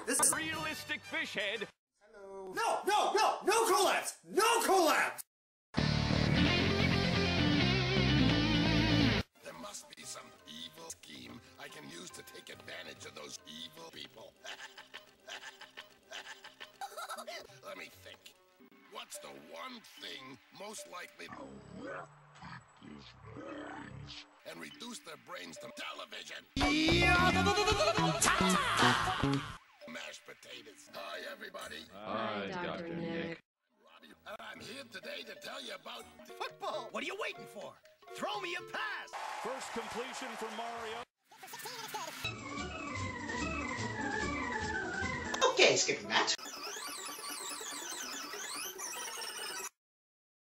This is realistic fish head. Hello. No collabs! No collabs! There must be some evil scheme I can use to take advantage of those evil people. Let me think. What's the one thing most likely to wreck people's brains and reduce their brains to television? Mashed potatoes. Hi, everybody. Hi, Dr. Nick. Robbie, and I'm here today to tell you about Football! What are you waiting for? Throw me a pass! First completion for Mariota. Okay, skipping that.